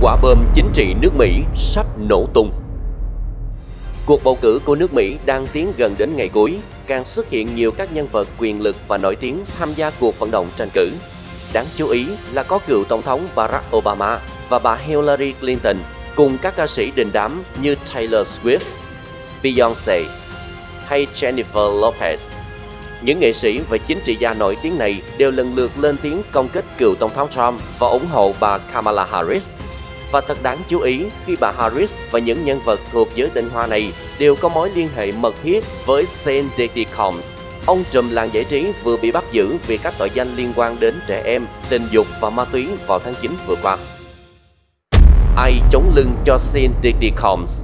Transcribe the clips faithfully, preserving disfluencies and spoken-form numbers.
Quả bom chính trị nước Mỹ sắp nổ tung. Cuộc bầu cử của nước Mỹ đang tiến gần đến ngày cuối, càng xuất hiện nhiều các nhân vật quyền lực và nổi tiếng tham gia cuộc vận động tranh cử. Đáng chú ý là có cựu Tổng thống Barack Obama và bà Hillary Clinton cùng các ca sĩ đình đám như Taylor Swift, Beyoncé hay Jennifer Lopez. Những nghệ sĩ và chính trị gia nổi tiếng này đều lần lượt lên tiếng công kích cựu Tổng thống Trump và ủng hộ bà Kamala Harris. Và thật đáng chú ý khi bà Harris và những nhân vật thuộc giới tinh hoa này đều có mối liên hệ mật thiết với Sean Diddy Combs, ông trùm làng giải trí vừa bị bắt giữ vì các tội danh liên quan đến trẻ em, tình dục và ma túy vào tháng chín vừa qua. Ai chống lưng cho Sean Diddy Combs?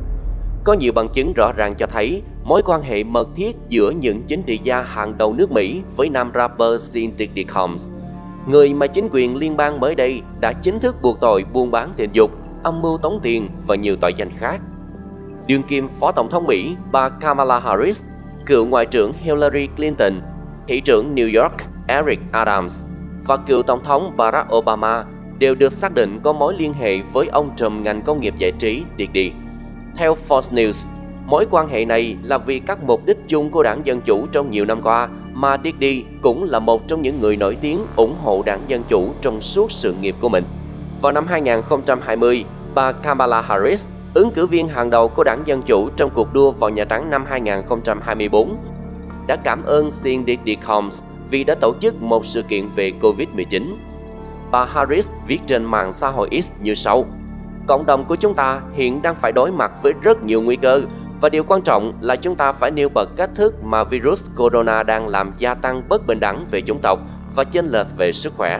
Có nhiều bằng chứng rõ ràng cho thấy mối quan hệ mật thiết giữa những chính trị gia hàng đầu nước Mỹ với nam rapper Sean Diddy Combs, người mà chính quyền liên bang mới đây đã chính thức buộc tội buôn bán tình dục, âm mưu tống tiền và nhiều tội danh khác. Đương kim Phó Tổng thống Mỹ bà Kamala Harris, cựu Ngoại trưởng Hillary Clinton, Thị trưởng New York Eric Adams và cựu Tổng thống Barack Obama đều được xác định có mối liên hệ với ông trùm ngành công nghiệp giải trí Diddy. Theo Fox News, mối quan hệ này là vì các mục đích chung của đảng Dân Chủ trong nhiều năm qua, mà Diddy cũng là một trong những người nổi tiếng ủng hộ đảng Dân Chủ trong suốt sự nghiệp của mình. Vào năm hai nghìn không trăm hai mươi, bà Kamala Harris, ứng cử viên hàng đầu của đảng Dân Chủ trong cuộc đua vào Nhà Trắng năm hai nghìn không trăm hai mươi tư, đã cảm ơn Sean Diddy Combs vì đã tổ chức một sự kiện về Covid mười chín. Bà Harris viết trên mạng xã hội X như sau: "Cộng đồng của chúng ta hiện đang phải đối mặt với rất nhiều nguy cơ, và điều quan trọng là chúng ta phải nêu bật cách thức mà virus corona đang làm gia tăng bất bình đẳng về chủng tộc và chênh lệch về sức khỏe."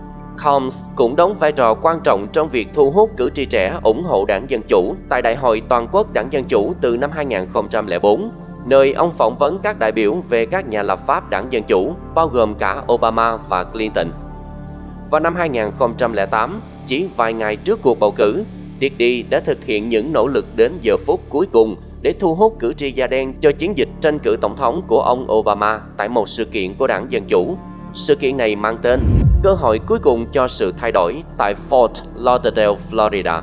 Combs cũng đóng vai trò quan trọng trong việc thu hút cử tri trẻ ủng hộ đảng Dân Chủ tại Đại hội Toàn quốc đảng Dân Chủ từ năm hai nghìn không trăm lẻ bốn, nơi ông phỏng vấn các đại biểu về các nhà lập pháp đảng Dân Chủ, bao gồm cả Obama và Clinton. Vào năm hai nghìn không trăm lẻ tám, chỉ vài ngày trước cuộc bầu cử, Diddy đã thực hiện những nỗ lực đến giờ phút cuối cùng để thu hút cử tri da đen cho chiến dịch tranh cử tổng thống của ông Obama tại một sự kiện của đảng Dân Chủ. Sự kiện này mang tên "Cơ hội cuối cùng cho sự thay đổi" tại Fort Lauderdale, Florida.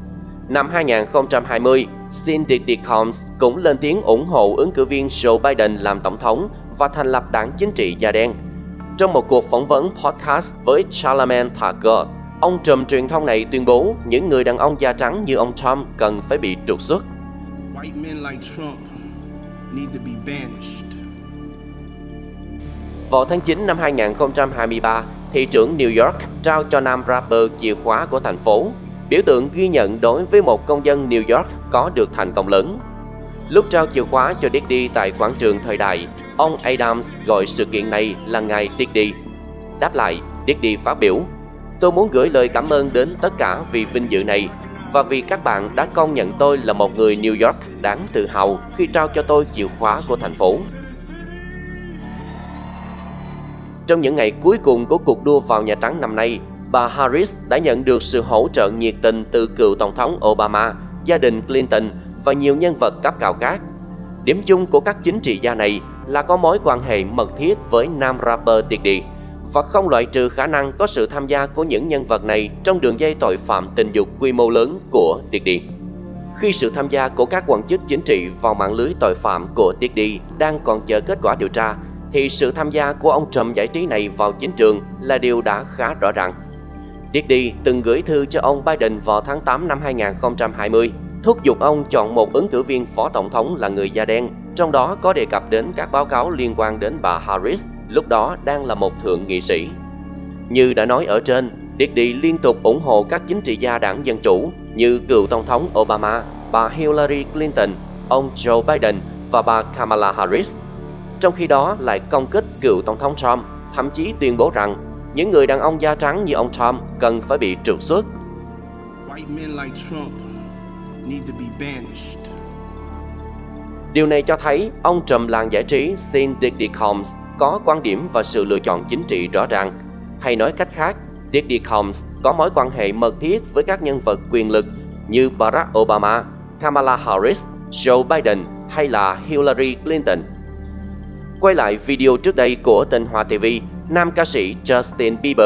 Năm hai nghìn không trăm hai mươi, Sean Diddy Combs cũng lên tiếng ủng hộ ứng cử viên Joe Biden làm tổng thống và thành lập đảng chính trị da đen. Trong một cuộc phỏng vấn podcast với Charlamagne Tha God, ông trùm truyền thông này tuyên bố những người đàn ông da trắng như ông Trump cần phải bị trục xuất. White men like Trump need to be banished. Vào tháng chín năm hai nghìn không trăm hai mươi ba, thị trưởng New York trao cho nam rapper chìa khóa của thành phố, biểu tượng ghi nhận đối với một công dân New York có được thành công lớn. Lúc trao chìa khóa cho Diddy tại quảng trường Thời Đại, ông Adams gọi sự kiện này là Ngày Diddy. Đáp lại, Diddy phát biểu: "Tôi muốn gửi lời cảm ơn đến tất cả vì vinh dự này, và vì các bạn đã công nhận tôi là một người New York đáng tự hào khi trao cho tôi chìa khóa của thành phố." Trong những ngày cuối cùng của cuộc đua vào Nhà Trắng năm nay, bà Harris đã nhận được sự hỗ trợ nhiệt tình từ cựu Tổng thống Obama, gia đình Clinton và nhiều nhân vật cấp cao khác. Điểm chung của các chính trị gia này là có mối quan hệ mật thiết với nam rapper Diddy, và không loại trừ khả năng có sự tham gia của những nhân vật này trong đường dây tội phạm tình dục quy mô lớn của Diddy. Khi sự tham gia của các quan chức chính trị vào mạng lưới tội phạm của Diddy đang còn chờ kết quả điều tra, thì sự tham gia của ông trùm giải trí này vào chính trường là điều đã khá rõ ràng. Diddy từng gửi thư cho ông Biden vào tháng tám năm hai nghìn không trăm hai mươi, thúc giục ông chọn một ứng cử viên phó tổng thống là người da đen, trong đó có đề cập đến các báo cáo liên quan đến bà Harris, lúc đó đang là một thượng nghị sĩ. Như đã nói ở trên, Diddy liên tục ủng hộ các chính trị gia đảng Dân Chủ như cựu Tổng thống Obama, bà Hillary Clinton, ông Joe Biden và bà Kamala Harris. Trong khi đó lại công kích cựu Tổng thống Trump, thậm chí tuyên bố rằng những người đàn ông da trắng như ông Trump cần phải bị trục xuất. White men like Trump need to be banished. Điều này cho thấy ông trùm làng giải trí Sean Diddy Combs có quan điểm và sự lựa chọn chính trị rõ ràng. Hay nói cách khác, Diddy Combs có mối quan hệ mật thiết với các nhân vật quyền lực như Barack Obama, Kamala Harris, Joe Biden hay là Hillary Clinton. Quay lại video trước đây của Tinh Hoa ti vi, nam ca sĩ Justin Bieber,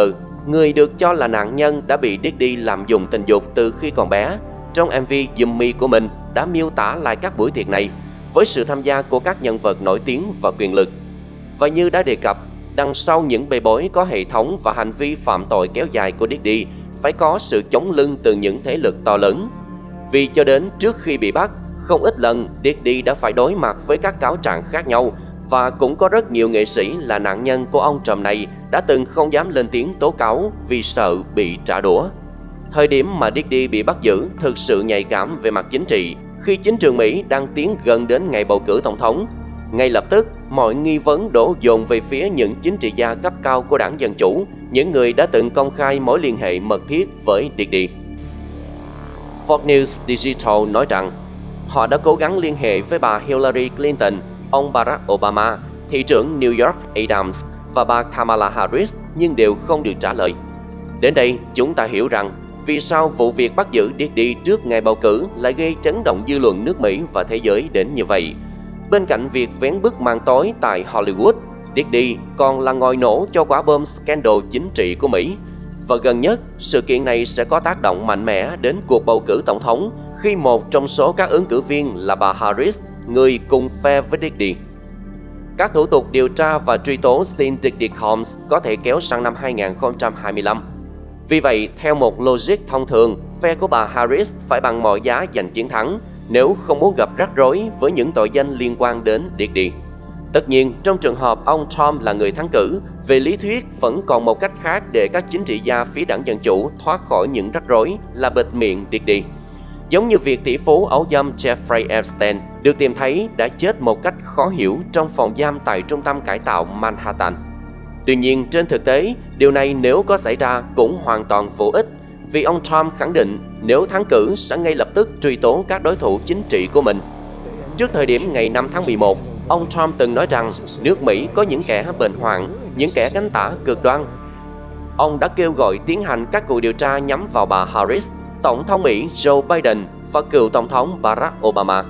người được cho là nạn nhân đã bị Diddy lạm dụng tình dục từ khi còn bé, trong em vê Yummy của mình đã miêu tả lại các buổi tiệc này với sự tham gia của các nhân vật nổi tiếng và quyền lực. Và như đã đề cập, đằng sau những bê bối có hệ thống và hành vi phạm tội kéo dài của Diddy phải có sự chống lưng từ những thế lực to lớn. Vì cho đến trước khi bị bắt, không ít lần Diddy đã phải đối mặt với các cáo trạng khác nhau, và cũng có rất nhiều nghệ sĩ là nạn nhân của ông trùm này đã từng không dám lên tiếng tố cáo vì sợ bị trả đũa. Thời điểm mà Diddy bị bắt giữ thực sự nhạy cảm về mặt chính trị khi chính trường Mỹ đang tiến gần đến ngày bầu cử tổng thống. Ngay lập tức, mọi nghi vấn đổ dồn về phía những chính trị gia cấp cao của đảng Dân Chủ, những người đã từng công khai mối liên hệ mật thiết với Diddy. Fox News Digital nói rằng họ đã cố gắng liên hệ với bà Hillary Clinton, ông Barack Obama, thị trưởng New York Adams và bà Kamala Harris nhưng đều không được trả lời. Đến đây, chúng ta hiểu rằng vì sao vụ việc bắt giữ Diddy trước ngày bầu cử lại gây chấn động dư luận nước Mỹ và thế giới đến như vậy. Bên cạnh việc vén bức màn tối tại Hollywood, Diddy còn là ngòi nổ cho quả bom scandal chính trị của Mỹ. Và gần nhất, sự kiện này sẽ có tác động mạnh mẽ đến cuộc bầu cử tổng thống khi một trong số các ứng cử viên là bà Harris, người cùng phe với Diddy. Các thủ tục điều tra và truy tố Sean Diddy Combs có thể kéo sang năm hai nghìn không trăm hai mươi lăm. Vì vậy, theo một logic thông thường, phe của bà Harris phải bằng mọi giá giành chiến thắng nếu không muốn gặp rắc rối với những tội danh liên quan đến Diddy. Tất nhiên, trong trường hợp ông Trump là người thắng cử, về lý thuyết vẫn còn một cách khác để các chính trị gia phía đảng Dân Chủ thoát khỏi những rắc rối là bịt miệng Diddy. Giống như việc tỷ phú ấu dâm Jeffrey Epstein được tìm thấy đã chết một cách khó hiểu trong phòng giam tại trung tâm cải tạo Manhattan. Tuy nhiên, trên thực tế, điều này nếu có xảy ra cũng hoàn toàn vô ích, vì ông Trump khẳng định nếu thắng cử sẽ ngay lập tức truy tố các đối thủ chính trị của mình. Trước thời điểm ngày năm tháng mười một, ông Trump từng nói rằng nước Mỹ có những kẻ bệnh hoạn, những kẻ cánh tả cực đoan. Ông đã kêu gọi tiến hành các cuộc điều tra nhắm vào bà Harris, Tổng thống Mỹ Joe Biden và cựu Tổng thống Barack Obama.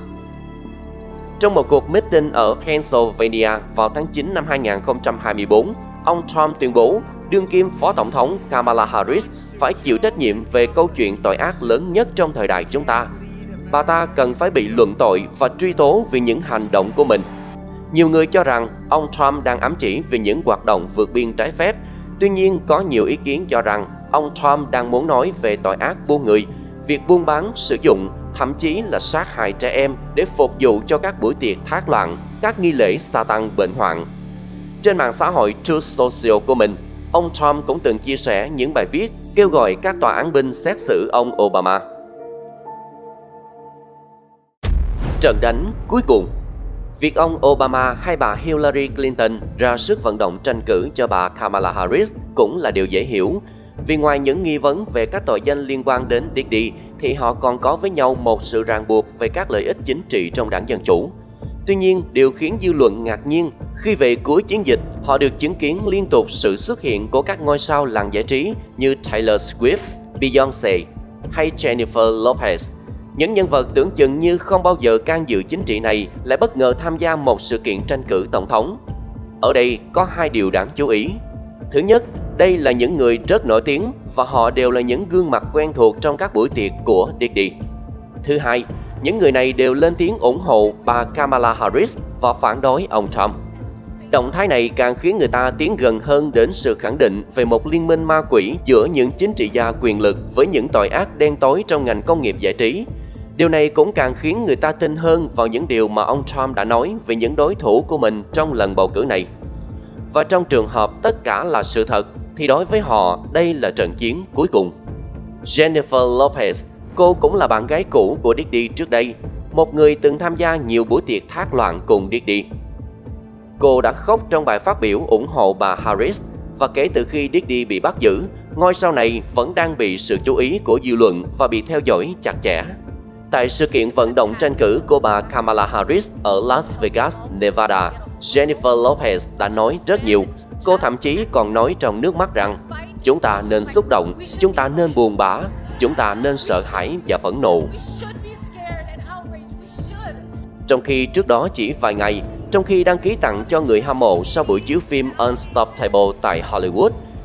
Trong một cuộc meeting ở Pennsylvania vào tháng chín năm hai nghìn không trăm hai mươi tư, ông Trump tuyên bố đương kim Phó Tổng thống Kamala Harris phải chịu trách nhiệm về câu chuyện tội ác lớn nhất trong thời đại chúng ta. Bà ta cần phải bị luận tội và truy tố vì những hành động của mình. Nhiều người cho rằng ông Trump đang ám chỉ về những hoạt động vượt biên trái phép. Tuy nhiên, có nhiều ý kiến cho rằng ông Trump đang muốn nói về tội ác buôn người, việc buôn bán, sử dụng, thậm chí là sát hại trẻ em để phục vụ cho các buổi tiệc thác loạn, các nghi lễ sa tăng bệnh hoạn. Trên mạng xã hội Truth Social của mình, ông Trump cũng từng chia sẻ những bài viết kêu gọi các tòa án binh xét xử ông Obama. Trận đánh cuối cùng. Việc ông Obama hay bà Hillary Clinton ra sức vận động tranh cử cho bà Kamala Harris cũng là điều dễ hiểu, vì ngoài những nghi vấn về các tội danh liên quan đến Diddy thì họ còn có với nhau một sự ràng buộc về các lợi ích chính trị trong đảng Dân Chủ. Tuy nhiên, điều khiến dư luận ngạc nhiên khi về cuối chiến dịch, họ được chứng kiến liên tục sự xuất hiện của các ngôi sao làng giải trí như Taylor Swift, Beyoncé hay Jennifer Lopez. Những nhân vật tưởng chừng như không bao giờ can dự chính trị này lại bất ngờ tham gia một sự kiện tranh cử tổng thống. Ở đây có hai điều đáng chú ý. Thứ nhất, đây là những người rất nổi tiếng và họ đều là những gương mặt quen thuộc trong các buổi tiệc của Diddy. Thứ hai, những người này đều lên tiếng ủng hộ bà Kamala Harris và phản đối ông Trump. Động thái này càng khiến người ta tiến gần hơn đến sự khẳng định về một liên minh ma quỷ giữa những chính trị gia quyền lực với những tội ác đen tối trong ngành công nghiệp giải trí. Điều này cũng càng khiến người ta tin hơn vào những điều mà ông Trump đã nói về những đối thủ của mình trong lần bầu cử này. Và trong trường hợp tất cả là sự thật, thì đối với họ đây là trận chiến cuối cùng. Jennifer Lopez, cô cũng là bạn gái cũ của Diddy trước đây, một người từng tham gia nhiều buổi tiệc thác loạn cùng Diddy. Cô đã khóc trong bài phát biểu ủng hộ bà Harris, và kể từ khi Diddy bị bắt giữ, ngôi sao này vẫn đang bị sự chú ý của dư luận và bị theo dõi chặt chẽ. Tại sự kiện vận động tranh cử của bà Kamala Harris ở Las Vegas, Nevada, Jennifer Lopez đã nói rất nhiều. Cô thậm chí còn nói trong nước mắt rằng chúng ta nên xúc động, chúng ta nên buồn bã, chúng ta nên sợ hãi và phẫn nộ. Trong khi trước đó chỉ vài ngày, trong khi đăng ký tặng cho người hâm mộ sau buổi chiếu phim Unstoppable tại Hollywood,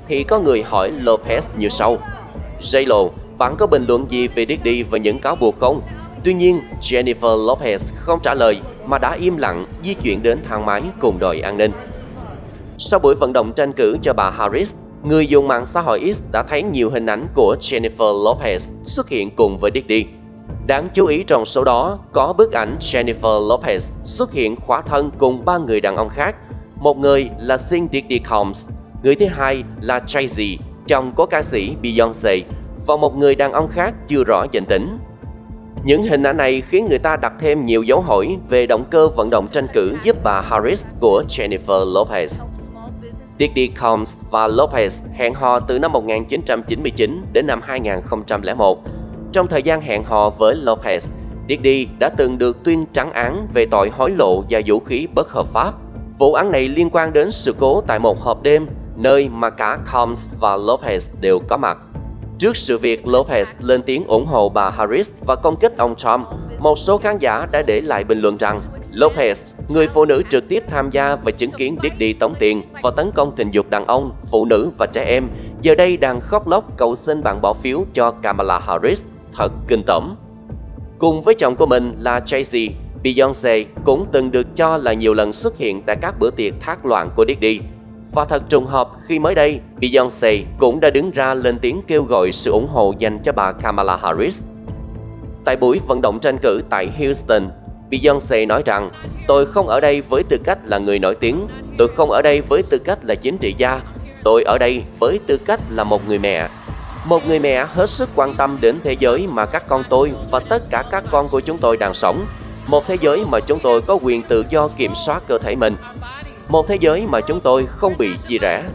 thì có người hỏi Lopez như sau: J-Lo, bạn có bình luận gì về Diddy và những cáo buộc không? Tuy nhiên, Jennifer Lopez không trả lời mà đã im lặng di chuyển đến thang máy cùng đội an ninh. Sau buổi vận động tranh cử cho bà Harris, người dùng mạng xã hội X đã thấy nhiều hình ảnh của Jennifer Lopez xuất hiện cùng với Diddy. Đáng chú ý trong số đó có bức ảnh Jennifer Lopez xuất hiện khỏa thân cùng ba người đàn ông khác. Một người là Sean Diddy Combs, người thứ hai là Jay-Z, chồng của ca sĩ Beyoncé, và một người đàn ông khác chưa rõ danh tính. Những hình ảnh này khiến người ta đặt thêm nhiều dấu hỏi về động cơ vận động tranh cử giúp bà Harris của Jennifer Lopez. Diddy Combs và Lopez hẹn hò từ năm một nghìn chín trăm chín mươi chín đến năm hai nghìn không trăm lẻ một. Trong thời gian hẹn hò với Lopez, Diddy đã từng được tuyên trắng án về tội hối lộ và vũ khí bất hợp pháp. Vụ án này liên quan đến sự cố tại một hộp đêm, nơi mà cả Combs và Lopez đều có mặt. Trước sự việc Lopez lên tiếng ủng hộ bà Harris và công kích ông Trump, một số khán giả đã để lại bình luận rằng Lopez, người phụ nữ trực tiếp tham gia và chứng kiến Diddy tống tiền và tấn công tình dục đàn ông, phụ nữ và trẻ em, giờ đây đang khóc lóc cầu xin bạn bỏ phiếu cho Kamala Harris. Thật kinh tởm. Cùng với chồng của mình là Jay-Z, Beyoncé cũng từng được cho là nhiều lần xuất hiện tại các bữa tiệc thác loạn của Diddy. Và thật trùng hợp khi mới đây, Beyoncé cũng đã đứng ra lên tiếng kêu gọi sự ủng hộ dành cho bà Kamala Harris. Tại buổi vận động tranh cử tại Houston, Beyoncé nói rằng: Tôi không ở đây với tư cách là người nổi tiếng, tôi không ở đây với tư cách là chính trị gia, tôi ở đây với tư cách là một người mẹ. Một người mẹ hết sức quan tâm đến thế giới mà các con tôi và tất cả các con của chúng tôi đang sống. Một thế giới mà chúng tôi có quyền tự do kiểm soát cơ thể mình. Một thế giới mà chúng tôi không bị chia rẽ.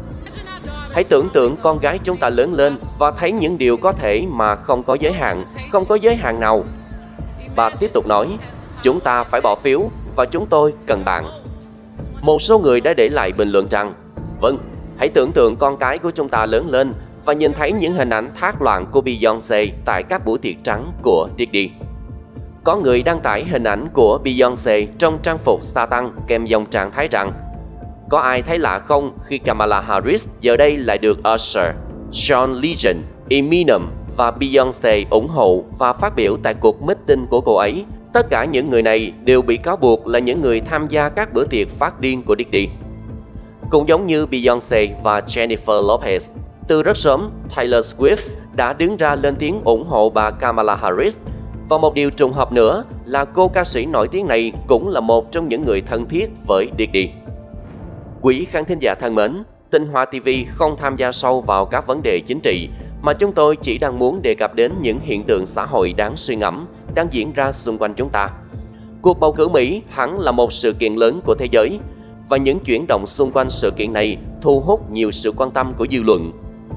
Hãy tưởng tượng con gái chúng ta lớn lên và thấy những điều có thể mà không có giới hạn, không có giới hạn nào. Bà tiếp tục nói: Chúng ta phải bỏ phiếu và chúng tôi cần bạn. Một số người đã để lại bình luận rằng: Vâng, hãy tưởng tượng con cái của chúng ta lớn lên và nhìn thấy những hình ảnh thác loạn của Beyoncé tại các buổi tiệc trắng của Diddy. Có người đăng tải hình ảnh của Beyoncé trong trang phục sa tăng kèm dòng trạng thái rằng: Có ai thấy lạ không khi Kamala Harris giờ đây lại được Usher, John Legend, Eminem và Beyoncé ủng hộ và phát biểu tại cuộc meeting của cô ấy? Tất cả những người này đều bị cáo buộc là những người tham gia các bữa tiệc phát điên của Diddy. Cũng giống như Beyoncé và Jennifer Lopez, từ rất sớm, Taylor Swift đã đứng ra lên tiếng ủng hộ bà Kamala Harris. Và một điều trùng hợp nữa là cô ca sĩ nổi tiếng này cũng là một trong những người thân thiết với Diddy. Quý khán thính giả thân mến, Tinh Hoa ti vi không tham gia sâu vào các vấn đề chính trị, mà chúng tôi chỉ đang muốn đề cập đến những hiện tượng xã hội đáng suy ngẫm đang diễn ra xung quanh chúng ta. Cuộc bầu cử Mỹ hẳn là một sự kiện lớn của thế giới, và những chuyển động xung quanh sự kiện này thu hút nhiều sự quan tâm của dư luận.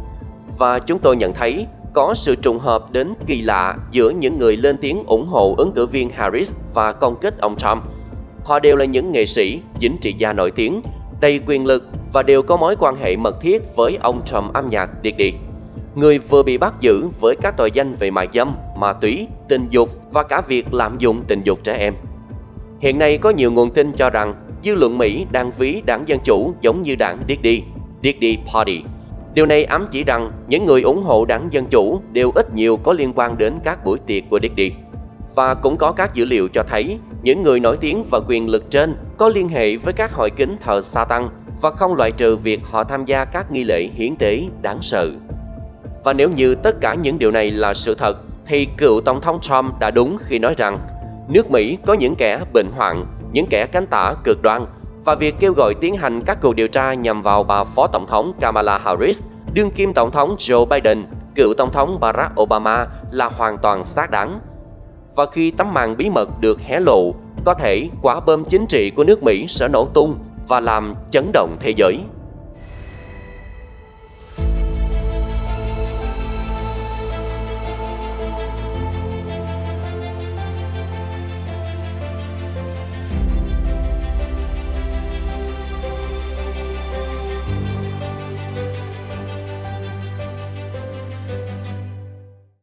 Và chúng tôi nhận thấy có sự trùng hợp đến kỳ lạ giữa những người lên tiếng ủng hộ ứng cử viên Harris và công kích ông Trump. Họ đều là những nghệ sĩ, chính trị gia nổi tiếng, đầy quyền lực và đều có mối quan hệ mật thiết với ông trùm âm nhạc Diddy, người vừa bị bắt giữ với các tội danh về mại dâm, ma túy, tình dục và cả việc lạm dụng tình dục trẻ em. Hiện nay có nhiều nguồn tin cho rằng dư luận Mỹ đang ví đảng Dân Chủ giống như đảng Diddy, Diddy Party. Điều này ám chỉ rằng những người ủng hộ đảng Dân Chủ đều ít nhiều có liên quan đến các buổi tiệc của Diddy. Và cũng có các dữ liệu cho thấy những người nổi tiếng và quyền lực trên có liên hệ với các hội kính thờ Satan và không loại trừ việc họ tham gia các nghi lễ hiến tế đáng sợ. Và nếu như tất cả những điều này là sự thật, thì cựu Tổng thống Trump đã đúng khi nói rằng nước Mỹ có những kẻ bệnh hoạn, những kẻ cánh tả cực đoan, và việc kêu gọi tiến hành các cuộc điều tra nhằm vào bà Phó Tổng thống Kamala Harris, đương kim Tổng thống Joe Biden, cựu Tổng thống Barack Obama là hoàn toàn xác đáng. Và khi tấm màn bí mật được hé lộ, có thể quả bom chính trị của nước Mỹ sẽ nổ tung và làm chấn động thế giới.